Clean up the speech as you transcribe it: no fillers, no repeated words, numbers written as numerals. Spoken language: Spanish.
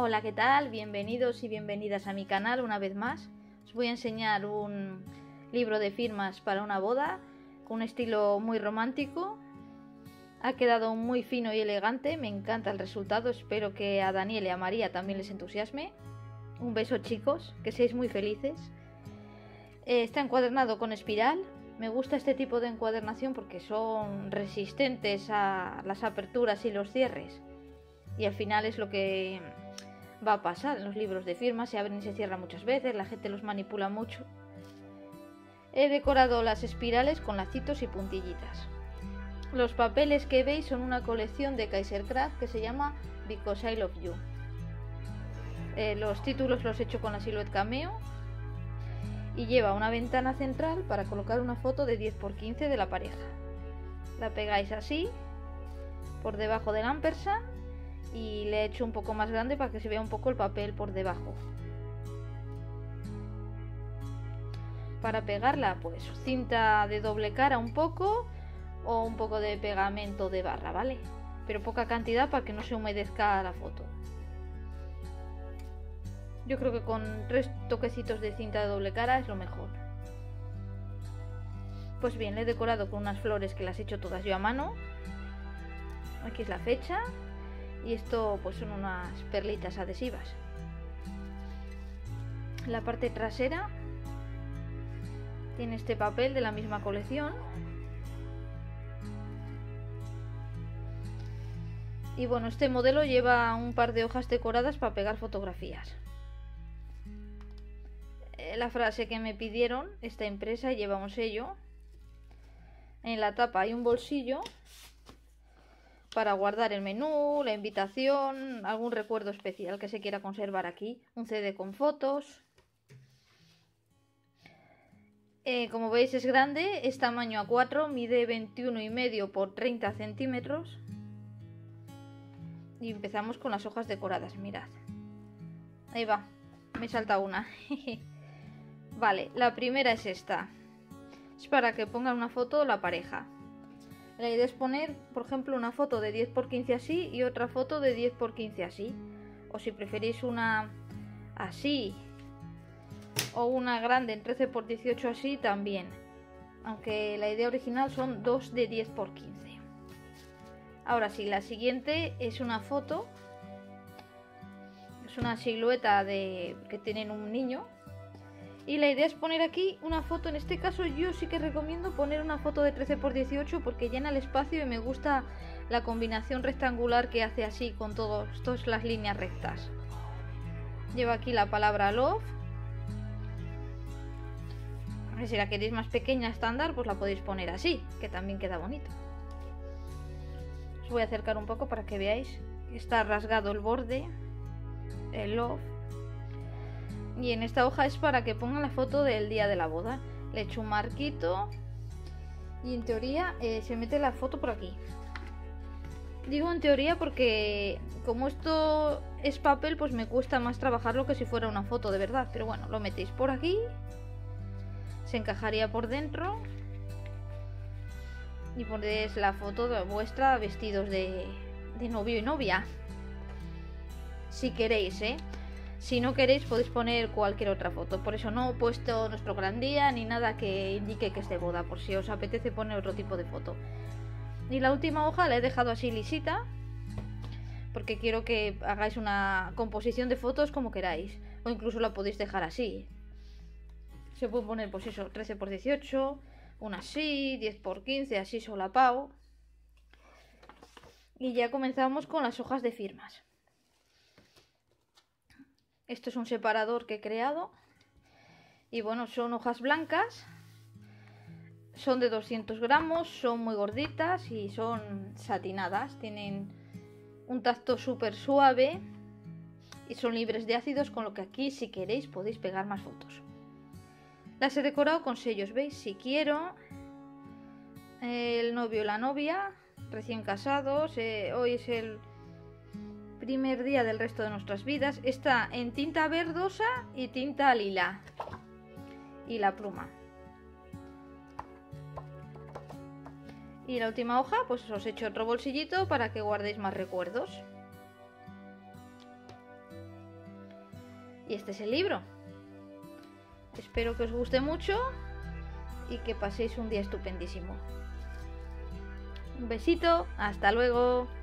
Hola, ¿qué tal? Bienvenidos y bienvenidas a mi canal una vez más. Os voy a enseñar un libro de firmas para una boda con un estilo muy romántico. Ha quedado muy fino y elegante, me encanta el resultado, espero que a Daniel y a María también les entusiasme. Un beso, chicos, que seáis muy felices. Está encuadernado con espiral. Me gusta este tipo de encuadernación porque son resistentes a las aperturas y los cierres. Y al final es lo que va a pasar en los libros de firmas, se abren y se cierran muchas veces, la gente los manipula mucho. He decorado las espirales con lacitos y puntillitas. Los papeles que veis son una colección de Kaisercraft que se llama Because I Love You. Los títulos los he hecho con la Silhouette Cameo y lleva una ventana central para colocar una foto de 10×15 de la pareja. La pegáis así por debajo del ampersand y le he hecho un poco más grande para que se vea un poco el papel por debajo. Para pegarla, pues cinta de doble cara un poco o un poco de pegamento de barra, ¿vale? Pero poca cantidad para que no se humedezca la foto. Yo creo que con 3 toquecitos de cinta de doble cara es lo mejor. Pues bien, le he decorado con unas flores que las he hecho todas yo a mano. Aquí es la fecha. Y esto pues son unas perlitas adhesivas. La parte trasera tiene este papel de la misma colección. Y bueno, este modelo lleva un par de hojas decoradas para pegar fotografías. La frase que me pidieron, esta impresa, lleva un sello. En la tapa hay un bolsillo para guardar el menú, la invitación, algún recuerdo especial que se quiera conservar aquí. Un CD con fotos. Como veis es grande, es tamaño A4, mide 21,5 por 30 centímetros. Y empezamos con las hojas decoradas, mirad. Ahí va, me salta una. Vale, la primera es esta. Es para que pongan una foto la pareja. La idea es poner, por ejemplo, una foto de 10×15 así y otra foto de 10×15 así. O si preferís una así o una grande en 13×18 así también. Aunque la idea original son dos de 10×15. Ahora sí, la siguiente es una foto. Es una silueta que tienen un niño. Y la idea es poner aquí una foto, en este caso yo sí que recomiendo poner una foto de 13×18 porque llena el espacio y me gusta la combinación rectangular que hace así con todas las líneas rectas. Llevo aquí la palabra love. Si la queréis más pequeña estándar, pues la podéis poner así, que también queda bonito. Os voy a acercar un poco para que veáis. Está rasgado el borde, el love. Y en esta hoja es para que pongan la foto del día de la boda. Le echo un marquito y en teoría se mete la foto por aquí. Digo en teoría porque como esto es papel, pues me cuesta más trabajarlo que si fuera una foto de verdad. Pero bueno, lo metéis por aquí. Se encajaría por dentro. Y ponéis la foto de vuestra vestidos de novio y novia. Si queréis, Si no queréis podéis poner cualquier otra foto. Por eso no he puesto nuestro gran día ni nada que indique que es de boda, por si os apetece poner otro tipo de foto. Y la última hoja la he dejado así lisita, porque quiero que hagáis una composición de fotos como queráis. O incluso la podéis dejar así. Se puede poner pues eso, 13×18, una así, 10×15, así solapao. Y ya comenzamos con las hojas de firmas. Esto es un separador que he creado. Y bueno, son hojas blancas. Son de 200 gramos, son muy gorditas y son satinadas. Tienen un tacto súper suave y son libres de ácidos, con lo que aquí, si queréis, podéis pegar más fotos. Las he decorado con sellos, ¿veis? Si quiero, el novio y la novia, recién casados, hoy es el primer día del resto de nuestras vidas. Está en tinta verdosa y tinta lila. Y la pluma. Y la última hoja, pues os he hecho otro bolsillito para que guardéis más recuerdos. Y este es el libro. Espero que os guste mucho y que paséis un día estupendísimo. Un besito, hasta luego.